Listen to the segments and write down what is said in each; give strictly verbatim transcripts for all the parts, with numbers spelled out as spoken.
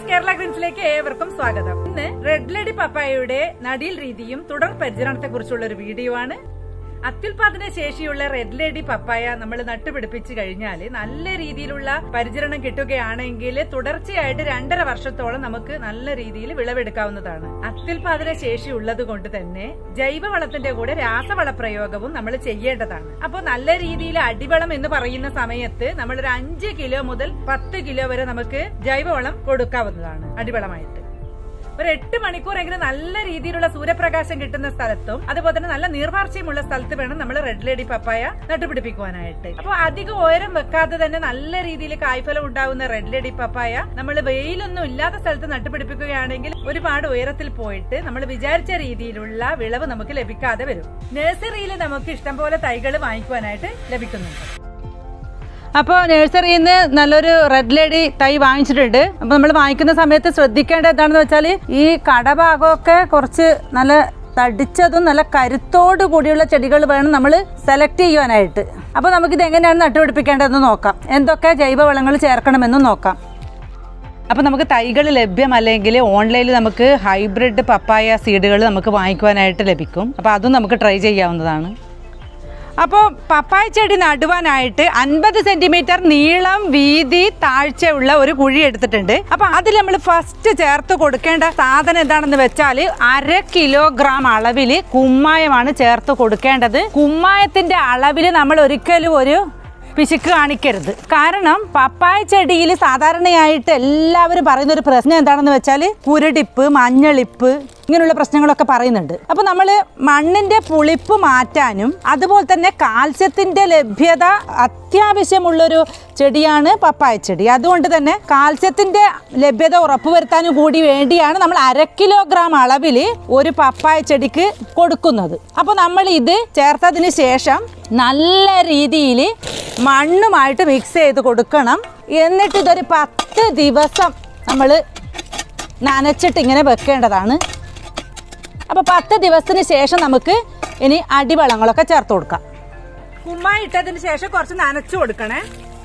കേരള ഗ്രീൻസിലേക്ക് ഏവർക്കും സ്വാഗതം. ഇന്ന് റെഡ് ലേഡി പപ്പായയുടെ നടീൽ രീതിയും തുടർ പരിചരണത്തെ കുറിച്ചുള്ള ഒരു വീഡിയോ ആണ്. അത്യുൽപാദന ശേഷിയുള്ള റെഡ് ലേഡി പപ്പായ നമ്മൾ നട്ടുപിടിപ്പിച്ചു കഴിഞ്ഞാൽ നല്ല രീതിയിലുള്ള പരിചരണം കിട്ടുകയാണെങ്കിൽ തുടർച്ചയായിട്ട് രണ്ടര വർഷത്തോളം നമുക്ക് നല്ല രീതിയിൽ വിളവെടുക്കാവുന്നതാണ്. അത്യുൽപാദന ശേഷി ഉള്ളത് കൊണ്ട് തന്നെ ജൈവവളത്തിന്റെ കൂടെ രാസവള പ്രയോഗവും നമ്മൾ ചെയ്യേണ്ടതാണ്. അപ്പോൾ നല്ല രീതിയിൽ അടിവളം എന്ന് പറയുന്ന സമയത്ത് നമ്മൾ ഒരു അഞ്ച് കിലോ മുതൽ പത്ത് കിലോ വരെ നമുക്ക് ജൈവവളം കൊടുക്കാവുന്നതാണ്. അടിവളമായിട്ട് ഒരു എട്ട് മണിക്കൂറെങ്കിലും നല്ല രീതിയിലുള്ള സൂര്യപ്രകാശം കിട്ടുന്ന സ്ഥലത്തും അതുപോലെ തന്നെ നല്ല നീർവാർച്ചയുമുള്ള സ്ഥലത്ത് വേണം നമ്മൾ റെഡ് ലേഡി പപ്പായ നട്ടുപിടിപ്പിക്കുവാനായിട്ട്. അപ്പൊ അധികം ഉയരം വെക്കാതെ തന്നെ നല്ല രീതിയിൽ കായ്ഫലം ഉണ്ടാകുന്ന റെഡ് ലേഡി പപ്പായ നമ്മൾ വെയിലൊന്നും ഇല്ലാത്ത സ്ഥലത്ത് നട്ടുപിടിപ്പിക്കുകയാണെങ്കിൽ ഒരുപാട് ഉയരത്തിൽ പോയിട്ട് നമ്മൾ വിചാരിച്ച രീതിയിലുള്ള വിളവ് നമുക്ക് ലഭിക്കാതെ വരും. നഴ്സറിയിൽ നമുക്ക് ഇഷ്ടംപോലെ തൈകൾ വാങ്ങിക്കുവാനായിട്ട് ലഭിക്കുന്നുണ്ട്. അപ്പോൾ നഴ്സറിയിൽ നിന്ന് നല്ലൊരു റെഡ് ലേഡി തൈ വാങ്ങിച്ചിട്ടുണ്ട്. അപ്പോൾ നമ്മൾ വാങ്ങിക്കുന്ന സമയത്ത് ശ്രദ്ധിക്കേണ്ടത് എന്താണെന്ന് വെച്ചാൽ ഈ കടഭാഗമൊക്കെ കുറച്ച് നല്ല തടിച്ചതും നല്ല കരുത്തോടു കൂടിയുള്ള ചെടികൾ വേണം നമ്മൾ സെലക്ട് ചെയ്യുവാനായിട്ട്. അപ്പോൾ നമുക്കിത് എങ്ങനെയാണ് നട്ടുപിടിപ്പിക്കേണ്ടതെന്ന് നോക്കാം. എന്തൊക്കെ ജൈവവളങ്ങൾ ചേർക്കണമെന്നും നോക്കാം. അപ്പോൾ നമുക്ക് തൈകൾ ലഭ്യമല്ലെങ്കിൽ ഓൺലൈനിൽ നമുക്ക് ഹൈബ്രിഡ് പപ്പായ സീഡുകൾ നമുക്ക് വാങ്ങിക്കുവാനായിട്ട് ലഭിക്കും. അപ്പോൾ അതും നമുക്ക് ട്രൈ ചെയ്യാവുന്നതാണ്. അപ്പോൾ പപ്പായ ചെടി നടുവാനായിട്ട് അൻപത് സെന്റിമീറ്റർ നീളം വീതി താഴ്ചയുള്ള ഒരു കുഴി എടുത്തിട്ടുണ്ട്. അപ്പോൾ അതിൽ നമ്മൾ ഫസ്റ്റ് ചേർത്ത് കൊടുക്കേണ്ട സാധനം എന്താണെന്ന് വെച്ചാൽ അര കിലോഗ്രാം അളവിൽ കുമ്മായമാണ് ചേർത്ത് കൊടുക്കേണ്ടത്. കുമ്മായത്തിന്റെ അളവിൽ നമ്മൾ ഒരിക്കലും ഒരു പിശുക്ക് കാണിക്കരുത്. കാരണം പപ്പായ ചെടിയിൽ സാധാരണയായിട്ട് എല്ലാവരും പറയുന്ന ഒരു പ്രശ്നം എന്താണെന്ന് വെച്ചാൽ കുരുടിപ്പ്, മഞ്ഞളിപ്പ് ഇങ്ങനെയുള്ള പ്രശ്നങ്ങളൊക്കെ പറയുന്നുണ്ട്. അപ്പോൾ നമ്മൾ മണ്ണിന്റെ പുളിപ്പ് മാറ്റാനും അതുപോലെ തന്നെ കാൽസ്യത്തിന്റെ ലഭ്യത അത്യാവശ്യമുള്ളൊരു ചെടിയാണ് പപ്പായ ചെടി. അതുകൊണ്ട് തന്നെ കാൽസ്യത്തിന്റെ ലഭ്യത ഉറപ്പുവരുത്താനും കൂടി വേണ്ടിയാണ് നമ്മൾ അര കിലോഗ്രാം അളവിൽ ഒരു പപ്പായ ചെടിക്ക് കൊടുക്കുന്നത്. അപ്പോൾ നമ്മൾ ഇത് ചേർത്തതിന് ശേഷം നല്ല രീതിയിൽ മണ്ണുമായിട്ട് മിക്സ് ചെയ്ത് കൊടുക്കണം. എന്നിട്ട് ഇതൊരു പത്ത് ദിവസം നമ്മൾ നനച്ചിട്ട് ഇങ്ങനെ വെക്കേണ്ടതാണ്. അപ്പോൾ പത്ത് ദിവസത്തിന് ശേഷം നമുക്ക് ഇനി അടിവളങ്ങളൊക്കെ ചേർത്ത് കൊടുക്കാം. കുമ്മായി ഇട്ടതിന് ശേഷം കുറച്ച് നനച്ചു കൊടുക്കണേ.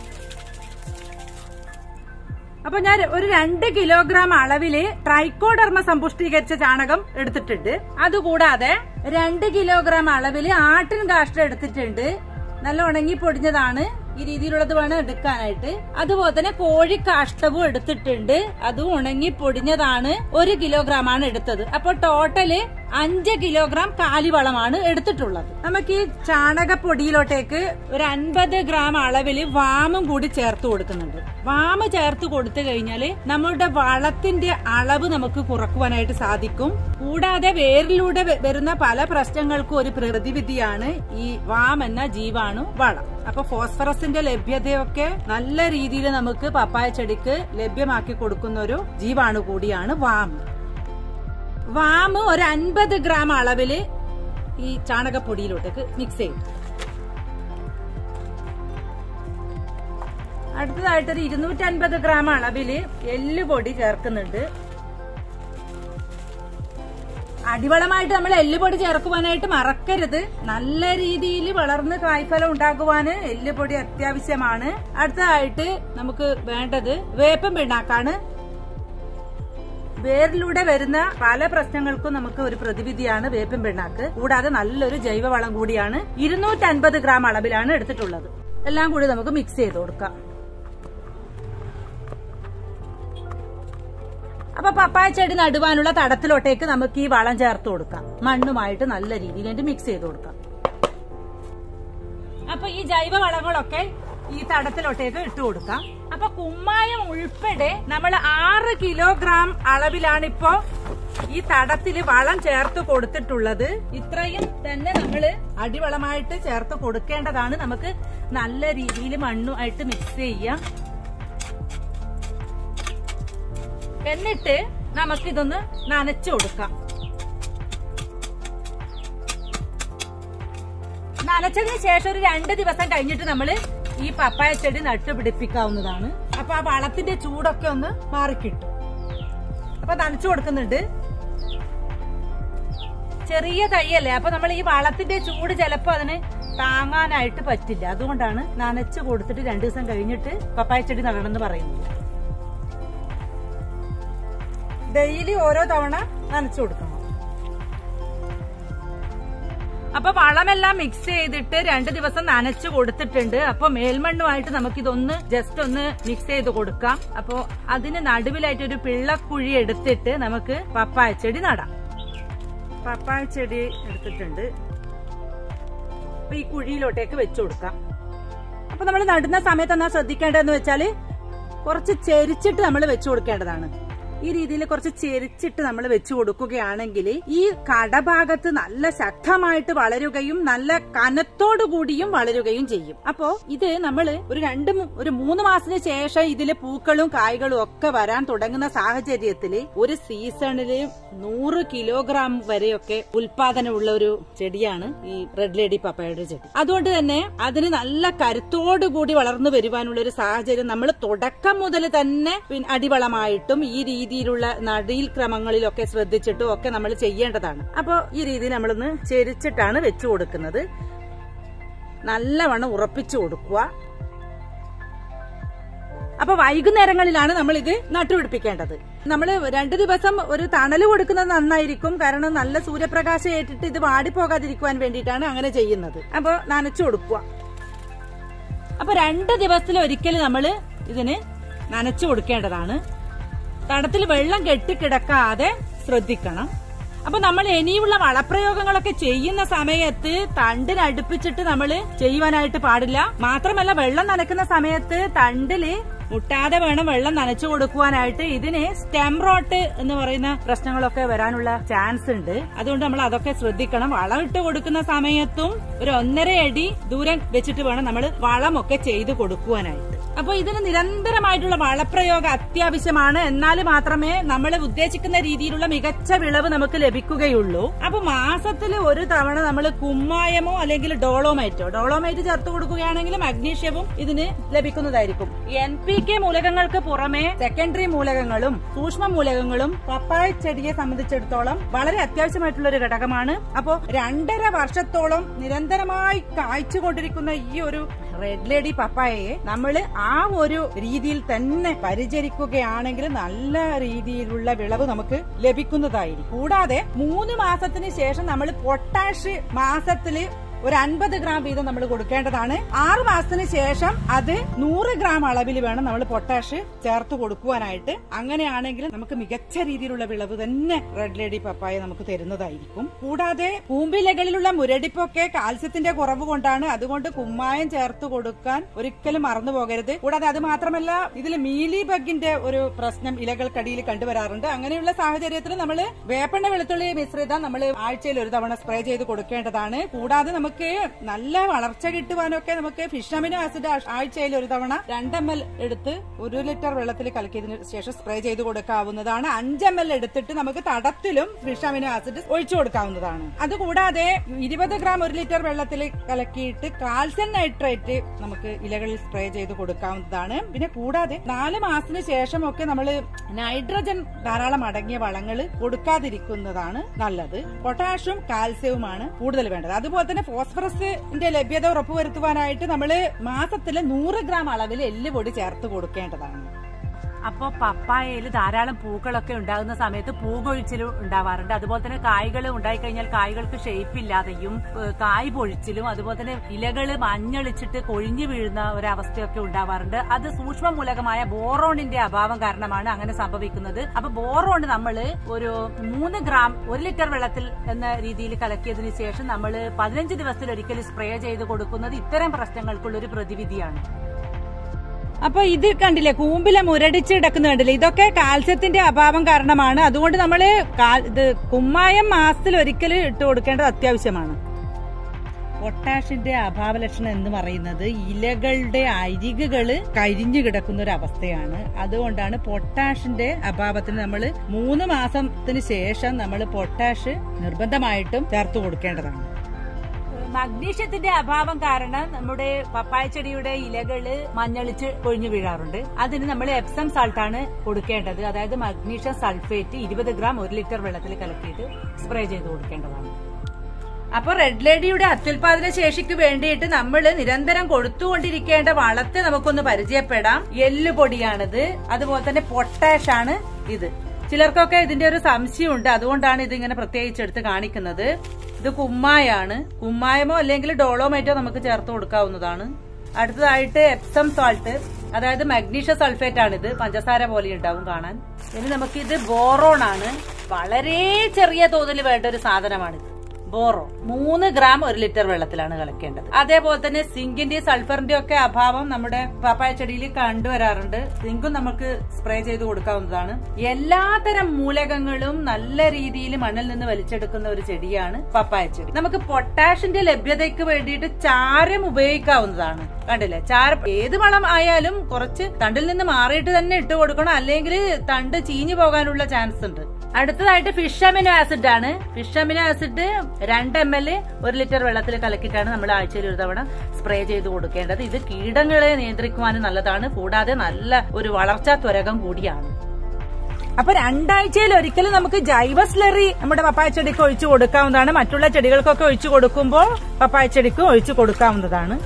അപ്പൊ ഞാൻ ഒരു രണ്ട് കിലോഗ്രാം അളവില് ട്രൈക്കോഡർമ സമ്പുഷ്ടീകരിച്ച ചാണകം എടുത്തിട്ടുണ്ട്. അതുകൂടാതെ രണ്ട് കിലോഗ്രാം അളവില് ആട്ടിൻ കാഷ്ടം എടുത്തിട്ടുണ്ട്. നല്ല ഉണങ്ങി പൊടിഞ്ഞതാണ്. ഈ രീതിയിലുള്ളത് വേണം എടുക്കാനായിട്ട്. അതുപോലെ തന്നെ കോഴിക്കാഷ്ടവും എടുത്തിട്ടുണ്ട്. അതും ഉണങ്ങി പൊടിഞ്ഞതാണ്. ഒരു കിലോഗ്രാം ആണ് എടുത്തത്. അപ്പൊ ടോട്ടല് അഞ്ച് കിലോഗ്രാം കാലിവളമാണ് എടുത്തിട്ടുള്ളത്. നമുക്ക് ഈ ചാണകപ്പൊടിയിലോട്ടേക്ക് ഒരു അൻപത് ഗ്രാം അളവില് വാമും കൂടി ചേർത്ത് കൊടുക്കുന്നുണ്ട്. വാമ് ചേർത്ത് കൊടുത്തു കഴിഞ്ഞാല് നമ്മുടെ വളത്തിന്റെ അളവ് നമുക്ക് കുറക്കുവാനായിട്ട് സാധിക്കും. കൂടാതെ വേരിലൂടെ വരുന്ന പല പ്രശ്നങ്ങൾക്കും ഒരു പ്രതിവിധിയാണ് ഈ വാം എന്ന ജീവാണു വളം. അപ്പൊ ഫോസ്ഫറസിന്റെ ലഭ്യതയൊക്കെ നല്ല രീതിയിൽ നമുക്ക് പപ്പായ ചെടിക്ക് ലഭ്യമാക്കി കൊടുക്കുന്ന ഒരു ജീവാണു കൂടിയാണ് വാം. വാമ് ഒരു അൻപത് ഗ്രാം അളവില് ഈ ചാണകപ്പൊടിയിലോട്ടേക്ക് മിക്സ് ചെയ്യും. അടുത്തതായിട്ടൊരു ഇരുന്നൂറ്റി അൻപത് ഗ്രാം അളവില് എല്ലുപൊടി ചേർക്കുന്നുണ്ട്. അടിവളമായിട്ട് നമ്മൾ എല്ലുപൊടി ചേർക്കുവാനായിട്ട് മറക്കരുത്. നല്ല രീതിയിൽ വളർന്ന് കായ്ഫലം ഉണ്ടാക്കുവാന് എല്ലുപൊടി അത്യാവശ്യമാണ്. അടുത്തതായിട്ട് നമുക്ക് വേണ്ടത് വേപ്പൻ പിണ്ണാക്കാണ്. വേരിലൂടെ വരുന്ന പല പ്രശ്നങ്ങൾക്കും നമുക്ക് ഒരു പ്രതിവിധിയാണ് വേപ്പൻ പിണ്ണാക്ക്. കൂടാതെ നല്ലൊരു ജൈവവളം കൂടിയാണ്. ഇരുന്നൂറ്റി അൻപത് ഗ്രാം അളവിലാണ് എടുത്തിട്ടുള്ളത്. എല്ലാം കൂടി നമുക്ക് മിക്സ് ചെയ്ത് കൊടുക്കാം. അപ്പൊ പപ്പായ ചെടി നടുവാനുള്ള തടത്തിലോട്ടേക്ക് നമുക്ക് ഈ വളം ചേർത്ത് കൊടുക്കാം. മണ്ണുമായിട്ട് നല്ല രീതിയിൽ മിക്സ് ചെയ്ത് കൊടുക്കാം. അപ്പൊ ഈ ജൈവ വളങ്ങളൊക്കെ ഈ തടത്തിലോട്ടേക്ക് ഇട്ട് കൊടുക്കാം. അപ്പൊ കുമ്മായം ഉൾപ്പെടെ നമ്മൾ ആറ് കിലോഗ്രാം അളവിലാണ് ഇപ്പോ ഈ തടത്തില് വളം ചേർത്ത് കൊടുത്തിട്ടുള്ളത്. ഇത്രയും തന്നെ നമ്മള് അടിവളമായിട്ട് ചേർത്ത് കൊടുക്കേണ്ടതാണ്. നമുക്ക് നല്ല രീതിയിൽ മണ്ണുമായിട്ട് മിക്സ് ചെയ്യാം. എന്നിട്ട് നമുക്കിതൊന്ന് നനച്ചു കൊടുക്കാം. നനച്ചതിന് ശേഷം ഒരു രണ്ട് ദിവസം കഴിഞ്ഞിട്ട് നമ്മൾ ഈ പപ്പായ ചെടി നട്ടുപിടിപ്പിക്കാവുന്നതാണ്. അപ്പൊ ആ വളത്തിന്റെ ചൂടൊക്കെ ഒന്ന് മാറിക്കിട്ടും. അപ്പൊ നനച്ചു കൊടുക്കുന്നുണ്ട്. ചെറിയ തൈയല്ലേ, അപ്പൊ നമ്മൾ ഈ വളത്തിന്റെ ചൂട് ചിലപ്പോ അതിന് താങ്ങാനായിട്ട് പറ്റില്ല. അതുകൊണ്ടാണ് നനച്ചു കൊടുത്തിട്ട് രണ്ടു ദിവസം കഴിഞ്ഞിട്ട് പപ്പായ ചെടി നടണമെന്ന് പറയുന്നത്. ഡെയിലി ഓരോ തവണ നനച്ചു കൊടുക്കണം. അപ്പൊ വളമെല്ലാം മിക്സ് ചെയ്തിട്ട് രണ്ട് ദിവസം നനച്ചു കൊടുത്തിട്ടുണ്ട്. അപ്പൊ മേൽമണ്ണുമായിട്ട് നമുക്കിതൊന്ന് ജസ്റ്റ് ഒന്ന് മിക്സ് ചെയ്ത് കൊടുക്കാം. അപ്പൊ അതിന് നടുവിലായിട്ട് ഒരു പിള്ളക്കുഴി എടുത്തിട്ട് നമുക്ക് പപ്പായ ചെടി നടാം. പപ്പായ ചെടി എടുത്തിട്ടുണ്ട്. അപ്പൊ ഈ കുഴിയിലോട്ടേക്ക് വെച്ചു കൊടുക്കാം. അപ്പൊ നമ്മൾ നടുന്ന സമയത്ത് എന്നാ ശ്രദ്ധിക്കേണ്ടതെന്ന് വെച്ചാല് കുറച്ച് ചെരിച്ചിട്ട് നമ്മൾ വെച്ചു കൊടുക്കേണ്ടതാണ്. ഈ രീതിയിൽ കുറച്ച് ചെരിച്ചിട്ട് നമ്മൾ വെച്ചു കൊടുക്കുകയാണെങ്കിൽ ഈ കടഭാഗത്ത് നല്ല ശക്തമായിട്ട് വളരുകയും നല്ല കനത്തോടുകൂടിയും വളരുകയും ചെയ്യും. അപ്പോ ഇത് നമ്മൾ ഒരു രണ്ട് ഒരു മൂന്ന് മാസത്തിന് ശേഷം ഇതില് പൂക്കളും കായ്കളും ഒക്കെ വരാൻ തുടങ്ങുന്ന സാഹചര്യത്തില് ഒരു സീസണില് നൂറ് കിലോഗ്രാം വരെയൊക്കെ ഉൽപാദനമുള്ള ഒരു ചെടിയാണ് ഈ റെഡ് ലേഡി പപ്പായയുടെ ചെടി. അതുകൊണ്ട് തന്നെ അതിന് നല്ല കരുത്തോടുകൂടി വളർന്നു വരുവാനുള്ള ഒരു സാഹചര്യം നമ്മൾ തുടക്കം മുതൽ തന്നെ അടിവളമായിട്ടും ഈ രീതിയിലുള്ള നടീൽ ക്രമങ്ങളിലൊക്കെ ശ്രദ്ധിച്ചിട്ടും ഒക്കെ നമ്മൾ ചെയ്യേണ്ടതാണ്. അപ്പൊ ഈ രീതിയിൽ നമ്മളൊന്ന് ചെരിച്ചിട്ടാണ് വെച്ചു കൊടുക്കുന്നത്. നല്ലവണ്ണം ഉറപ്പിച്ചു കൊടുക്കുക. അപ്പൊ വൈകുന്നേരങ്ങളിലാണ് നമ്മൾ ഇത് നട്ടുപിടിപ്പിക്കേണ്ടത്. നമ്മൾ രണ്ടു ദിവസം ഒരു തണല് കൊടുക്കുന്നത് നന്നായിരിക്കും. കാരണം നല്ല സൂര്യപ്രകാശം ഏറ്റിട്ട് ഇത് വാടിപ്പോകാതിരിക്കുവാൻ വേണ്ടിയിട്ടാണ് അങ്ങനെ ചെയ്യുന്നത്. അപ്പൊ നനച്ചു കൊടുക്കുക. അപ്പൊ രണ്ട് ദിവസത്തിൽ ഒരിക്കൽ നമ്മൾ ഇതിന് നനച്ചു കൊടുക്കേണ്ടതാണ്. തടത്തിൽ വെള്ളം കെട്ടിക്കിടക്കാതെ ശ്രദ്ധിക്കണം. അപ്പൊ നമ്മൾ ഇനിയുള്ള വളപ്രയോഗങ്ങളൊക്കെ ചെയ്യുന്ന സമയത്ത് തണ്ടിനടുപ്പിച്ചിട്ട് നമ്മൾ ചെയ്യുവാനായിട്ട് പാടില്ല. മാത്രമല്ല വെള്ളം നനയ്ക്കുന്ന സമയത്ത് തണ്ടില് മുട്ടാതെ വേണം വെള്ളം നനച്ചു കൊടുക്കുവാനായിട്ട്. ഇതിന് സ്റ്റെം റോട്ട് എന്ന് പറയുന്ന പ്രശ്നങ്ങളൊക്കെ വരാനുള്ള ചാൻസ് ഉണ്ട്. അതുകൊണ്ട് നമ്മൾ അതൊക്കെ ശ്രദ്ധിക്കണം. വളം ഇട്ട് കൊടുക്കുന്ന സമയത്തും ഒരു ഒന്നര അടി ദൂരം വെച്ചിട്ട് വേണം നമ്മൾ വളമൊക്കെ ചെയ്ത് കൊടുക്കുവാനായിട്ട്. അപ്പൊ ഇതിന് നിരന്തരമായിട്ടുള്ള വളപ്രയോഗം അത്യാവശ്യമാണ്. എന്നാൽ മാത്രമേ നമ്മൾ ഉദ്ദേശിക്കുന്ന രീതിയിലുള്ള മികച്ച വിളവ് നമുക്ക് ലഭിക്കുകയുള്ളൂ. അപ്പൊ മാസത്തിൽ ഒരു തവണ നമ്മൾ കുമ്മായമോ അല്ലെങ്കിൽ ഡോളോമൈറ്റോ ഡോളോമൈറ്റ് ചേർത്ത് കൊടുക്കുകയാണെങ്കിൽ മഗ്നീഷ്യവും ഇതിന് ലഭിക്കുന്നതായിരിക്കും. എൻ പി കെ മൂലകങ്ങൾക്ക് പുറമെ സെക്കൻഡറി മൂലകങ്ങളും സൂക്ഷ്മ മൂലകങ്ങളും പപ്പായ ചെടിയെ സംബന്ധിച്ചിടത്തോളം വളരെ അത്യാവശ്യമായിട്ടുള്ള ഒരു ഘടകമാണ്. അപ്പോ രണ്ടര വർഷത്തോളം നിരന്തരമായി കായ്ച്ചുകൊണ്ടിരിക്കുന്ന ഈ ഒരു റെഡ് ലേഡി പപ്പായയെ നമ്മൾ ആ ഒരു രീതിയിൽ തന്നെ പരിചരിക്കുകയാണെങ്കിൽ നല്ല രീതിയിലുള്ള വിളവ് നമുക്ക് ലഭിക്കുന്നതായിരിക്കും. കൂടാതെ മൂന്ന് മാസത്തിന് ശേഷം നമ്മൾ പൊട്ടാഷ് മാസത്തില് ഒരു അൻപത് ഗ്രാം വീതം നമ്മൾ കൊടുക്കേണ്ടതാണ്. ആറ് മാസത്തിന് ശേഷം അത് നൂറ് ഗ്രാം അളവിൽ വേണം നമ്മൾ പൊട്ടാഷ് ചേർത്ത് കൊടുക്കുവാനായിട്ട്. അങ്ങനെയാണെങ്കിൽ നമുക്ക് മികച്ച രീതിയിലുള്ള വിളവ് തന്നെ റെഡ് ലേഡി പപ്പായ നമുക്ക് തരുന്നതായിരിക്കും. കൂടാതെ കൂമ്പിലകളിലുള്ള മുരടിപ്പൊക്കെ കാൽസ്യത്തിന്റെ കുറവ് കൊണ്ടാണ്. അതുകൊണ്ട് കുമ്മായം ചേർത്ത് കൊടുക്കാൻ ഒരിക്കലും മറന്നു പോകരുത്. കൂടാതെ അത് മാത്രമല്ല ഇതിൽ മീലി ബഗിന്റെ ഒരു പ്രശ്നം ഇലകൾക്കടിയിൽ കണ്ടുവരാറുണ്ട്. അങ്ങനെയുള്ള സാഹചര്യത്തിൽ നമ്മൾ വേപ്പെണ്ണ വെളുത്തുള്ളി മിശ്രിതം നമ്മൾ ആഴ്ചയിൽ ഒരു തവണ സ്പ്രേ ചെയ്ത് കൊടുക്കേണ്ടതാണ്. കൂടാതെ നമുക്ക് നല്ല വളർച്ച കിട്ടുവാനൊക്കെ നമുക്ക് ഫിഷ് അമിനോ ആസിഡ് ആഴ്ചയിൽ ഒരു തവണ രണ്ട് എം എൽ എടുത്ത് ഒരു ലിറ്റർ വെള്ളത്തിൽ കലക്കിയതിനു ശേഷം സ്പ്രേ ചെയ്ത് കൊടുക്കാവുന്നതാണ്. അഞ്ച് എം എൽ എടുത്തിട്ട് നമുക്ക് തടത്തിലും ഫിഷ് അമിനോ ആസിഡ് ഒഴിച്ചു കൊടുക്കാവുന്നതാണ്. അതുകൂടാതെ ഇരുപത് ഗ്രാം ഒരു ലിറ്റർ വെള്ളത്തിൽ കലക്കിയിട്ട് കാൽസ്യം നൈട്രേറ്റ് നമുക്ക് ഇലകളിൽ സ്പ്രേ ചെയ്ത് കൊടുക്കാവുന്നതാണ്. പിന്നെ കൂടാതെ നാല് മാസത്തിന് ശേഷമൊക്കെ നമ്മൾ നൈട്രജൻ ധാരാളം അടങ്ങിയ വളങ്ങൾ കൊടുക്കാതിരിക്കുന്നതാണ് നല്ലത്. പൊട്ടാഷ്യം കാൽസ്യവുമാണ് കൂടുതൽ വേണ്ടത്. അതുപോലെ തന്നെ ഫോസ്ഫറസിന്റെ ലഭ്യത ഉറപ്പുവരുത്തുവാനായിട്ട് നമ്മൾ മാസത്തിൽ നൂറ് ഗ്രാം അളവിൽ എല്ലുപൊടി ചേർത്ത് കൊടുക്കേണ്ടതാണ്. അപ്പോൾ പപ്പായയിൽ ധാരാളം പൂക്കളൊക്കെ ഉണ്ടാകുന്ന സമയത്ത് പൂകൊഴിച്ചിലും ഉണ്ടാവാറുണ്ട്. അതുപോലെ തന്നെ കായ്കൾ ഉണ്ടായിക്കഴിഞ്ഞാൽ കായ്കൾക്ക് ഷേപ്പ് ഇല്ലാതെയും കായ് പൊഴിച്ചിലും അതുപോലെ തന്നെ ഇലകൾ മഞ്ഞളിച്ചിട്ട് കൊഴിഞ്ഞു വീഴുന്ന ഒരവസ്ഥയൊക്കെ ഉണ്ടാവാറുണ്ട്. അത് സൂക്ഷ്മ മൂലകമായ ബോറോണിന്റെ അഭാവം കാരണമാണ് അങ്ങനെ സംഭവിക്കുന്നത്. അപ്പൊ ബോറോൺ നമ്മൾ ഒരു മൂന്ന് ഗ്രാം ഒരു ലിറ്റർ വെള്ളത്തിൽ എന്ന രീതിയിൽ കലക്കിയതിനു ശേഷം നമ്മൾ പതിനഞ്ച് ദിവസത്തിൽ ഒരിക്കൽ സ്പ്രേ ചെയ്ത് കൊടുക്കുന്നത് ഇത്തരം പ്രശ്നങ്ങൾക്കുള്ള ഒരു പ്രതിവിധിയാണ്. അപ്പൊ ഇത് കണ്ടില്ലേ, കൂമ്പിലെ മുരടിച്ച് കിടക്കുന്ന കണ്ടില്ലേ, ഇതൊക്കെ കാൽസ്യത്തിന്റെ അഭാവം കാരണമാണ്. അതുകൊണ്ട് നമ്മള് ഇത് കുമ്മായം മാസത്തിൽ ഒരിക്കൽ ഇട്ട് കൊടുക്കേണ്ടത് അത്യാവശ്യമാണ്. പൊട്ടാഷിന്റെ അഭാവ ലക്ഷണം എന്ന് പറയുന്നത് ഇലകളുടെ അരികുകള് കരിഞ്ഞു കിടക്കുന്ന ഒരു അവസ്ഥയാണ്. അതുകൊണ്ടാണ് പൊട്ടാഷിന്റെ അഭാവത്തിന് നമ്മൾ മൂന്ന് മാസത്തിന് ശേഷം നമ്മൾ പൊട്ടാഷ് നിർബന്ധമായിട്ടും ചേർത്ത് കൊടുക്കേണ്ടതാണ്. മഗ്നീഷ്യത്തിന്റെ അഭാവം കാരണം നമ്മുടെ പപ്പായ ചെടിയുടെ ഇലകള് മഞ്ഞളിച്ച് കൊഴിഞ്ഞു വീഴാറുണ്ട്. അതിന് നമ്മൾ എപ്സം സാൾട്ടാണ് കൊടുക്കേണ്ടത്. അതായത് മഗ്നീഷ്യം സൾഫേറ്റ് ഇരുപത് ഗ്രാം ഒരു ലിറ്റർ വെള്ളത്തിൽ കലക്കിയിട്ട് സ്പ്രേ ചെയ്ത് കൊടുക്കേണ്ടതാണ്. അപ്പൊ റെഡ് ലേഡിയുടെ അത്യുൽപാദന ശേഷിക്ക് വേണ്ടിയിട്ട് നമ്മൾ നിരന്തരം കൊടുത്തുകൊണ്ടിരിക്കേണ്ട വളത്തെ നമുക്കൊന്ന് പരിചയപ്പെടാം. എല്ലുപൊടിയാണിത്. അതുപോലെ തന്നെ പൊട്ടാഷ് ആണ് ഇത്. ചിലർക്കൊക്കെ ഇതിന്റെ ഒരു സംശയമുണ്ട്, അതുകൊണ്ടാണ് ഇതിങ്ങനെ പ്രത്യേകിച്ച് എടുത്ത് കാണിക്കുന്നത്. ഇത് കുമ്മായാണ്. കുമ്മായമോ അല്ലെങ്കിൽ ഡോളോമൈറ്റോ നമുക്ക് ചേർത്ത് കൊടുക്കാവുന്നതാണ്. അടുത്തതായിട്ട് എപ്സം സോൾട്ട്, അതായത് മഗ്നീഷ്യം സൾഫേറ്റ് ആണിത്. പഞ്ചസാര പോലെ ഉണ്ടാവും കാണാൻ. ഇനി നമുക്കിത് ബോറോൺ ആണ്. വളരെ ചെറിയ തോതിൽ വേണ്ട ഒരു സാധനമാണിത്. ബോറോ മൂന്ന് ഗ്രാം ഒരു ലിറ്റർ വെള്ളത്തിലാണ് കലക്കേണ്ടത്. അതേപോലെ തന്നെ സിങ്കിന്റെ സൾഫറിന്റെ ഒക്കെ അഭാവം നമ്മുടെ പപ്പായ ചെടിയിൽ കണ്ടുവരാറുണ്ട്. സിങ്കും നമുക്ക് സ്പ്രേ ചെയ്ത് കൊടുക്കാവുന്നതാണ്. എല്ലാത്തരം മൂലകങ്ങളും നല്ല രീതിയിൽ മണ്ണിൽ നിന്ന് വലിച്ചെടുക്കുന്ന ഒരു ചെടിയാണ് പപ്പായ ചെടി. നമുക്ക് പൊട്ടാഷിന്റെ ലഭ്യതയ്ക്ക് വേണ്ടിയിട്ട് ചാരം ഉപയോഗിക്കാവുന്നതാണ്. കണ്ടില്ലേ, ചാരം ഏത് വളം ആയാലും കുറച്ച് തണ്ടിൽ നിന്ന് മാറിയിട്ട് തന്നെ ഇട്ട് കൊടുക്കണം, അല്ലെങ്കിൽ തണ്ട് ചീഞ്ഞു പോകാനുള്ള ചാൻസ് ഉണ്ട്. അടുത്തതായിട്ട് ഫിഷ് അമിനോ ആസിഡ് ആണ്. ഫിഷ് അമിനോ ആസിഡ് രണ്ട് എം എൽ ഒരു ലിറ്റർ വെള്ളത്തിൽ കലക്കിയിട്ടാണ് നമ്മൾ ആഴ്ചയിൽ ഒരു തവണ സ്പ്രേ ചെയ്ത് കൊടുക്കേണ്ടത്. ഇത് കീടങ്ങളെ നിയന്ത്രിക്കുവാനും നല്ലതാണ്, കൂടാതെ നല്ല ഒരു വളർച്ചാ ത്വരകം കൂടിയാണ്. അപ്പൊ രണ്ടാഴ്ചയിൽ ഒരിക്കലും നമുക്ക് ജൈവ സ്ലറി നമ്മുടെ പപ്പായ ചെടിക്ക് ഒഴിച്ചു കൊടുക്കാവുന്നതാണ്. മറ്റുള്ള ചെടികൾക്കൊക്കെ ഒഴിച്ചു കൊടുക്കുമ്പോൾ പപ്പായ ചെടിക്ക് ഒഴിച്ചു കൊടുക്കാവുന്നതാണ്.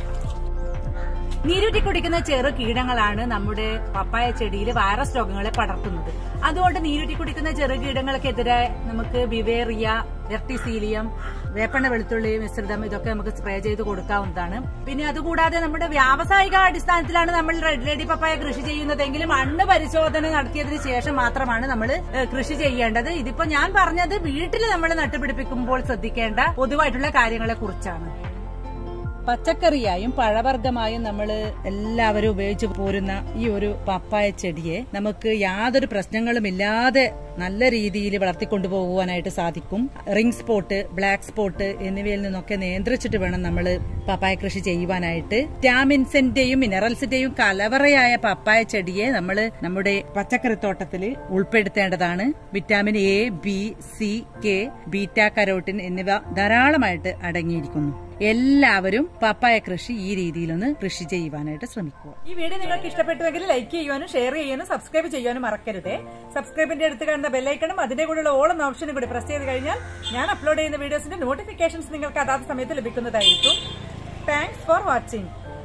നീരൂറ്റി കുടിക്കുന്ന ചെറു കീടങ്ങളാണ് നമ്മുടെ പപ്പായ ചെടിയിൽ വൈറസ് രോഗങ്ങളെ പടർത്തുന്നത്. അതുകൊണ്ട് നീരൂറ്റി കുടിക്കുന്ന ചെറു കീടങ്ങൾക്കെതിരെ നമുക്ക് ബിവേറിയ, വെർട്ടിസീലിയം, വേപ്പെണ്ണ വെളുത്തുള്ളി മിശ്രിതം ഇതൊക്കെ നമുക്ക് സ്പ്രേ ചെയ്ത് കൊടുക്കാവുന്നതാണ്. പിന്നെ അതുകൂടാതെ നമ്മുടെ വ്യാവസായിക അടിസ്ഥാനത്തിലാണ് നമ്മൾ റെഡ് ലേഡി പപ്പായ കൃഷി ചെയ്യുന്നതെങ്കിൽ മണ്ണ് പരിശോധന നടത്തിയതിനു ശേഷം മാത്രമാണ് നമ്മൾ കൃഷി ചെയ്യേണ്ടത്. ഇതിപ്പോ ഞാൻ പറഞ്ഞത് വീട്ടിൽ നമ്മൾ നട്ടുപിടിപ്പിക്കുമ്പോൾ ശ്രദ്ധിക്കേണ്ട പൊതുവായിട്ടുള്ള കാര്യങ്ങളെ കുറിച്ചാണ്. പച്ചക്കറിയായും പഴവർഗ്ഗമായും നമ്മൾ എല്ലാവരും ഉപയോഗിച്ചു പോരുന്ന ഈ ഒരു പപ്പായ ചെടിയെ നമുക്ക് യാതൊരു പ്രശ്നങ്ങളും ഇല്ലാതെ നല്ല രീതിയിൽ വളർത്തിക്കൊണ്ടുപോകുവാനായിട്ട് സാധിക്കും. റിംഗ് സ്പോട്ട്, ബ്ലാക്ക് സ്പോട്ട് എന്നിവയിൽ നിന്നൊക്കെ നിയന്ത്രിച്ചിട്ട് വേണം നമ്മൾ പപ്പായ കൃഷി ചെയ്യുവാനായിട്ട്. വിറ്റാമിൻസിന്റെയും മിനറൽസിന്റെയും കലവറയായ പപ്പായ ചെടിയെ നമ്മൾ നമ്മുടെ പച്ചക്കറിത്തോട്ടത്തിൽ ഉൾപ്പെടുത്തേണ്ടതാണ്. Vitamin A, B, C, K, beta carotene എന്നിവ ധാരാളമായിട്ട് അടങ്ങിയിരിക്കുന്നു. എല്ലാവരും പപ്പായ കൃഷി ഈ രീതിയിലൊന്ന് കൃഷി ചെയ്യുവാനായിട്ട് ശ്രമിക്കുക. ഈ വീഡിയോ നിങ്ങൾക്ക് ഇഷ്ടപ്പെട്ടുവെങ്കിൽ ലൈക്ക് ചെയ്യാനും ഷെയർ ചെയ്യാനും സബ്സ്ക്രൈബ് ചെയ്യാനും മറക്കരുത്. സബ്സ്ക്രൈബിന്റെ അടുത്ത് കാണുന്ന ബെല്ലൈക്കണും അതിന്റെ കൂടെയുള്ള ഓൾ എന്ന ഓപ്ഷനും കൂടി പ്രസ് ചെയ്ത് കഴിഞ്ഞാൽ ഞാൻ അപ്ലോഡ് ചെയ്യുന്ന വീഡിയോസിന്റെ നോട്ടിഫിക്കേഷൻസ് നിങ്ങൾക്ക് അതാത് സമയത്ത് ലഭിക്കുന്നതായിരിക്കും. Thanks for watching.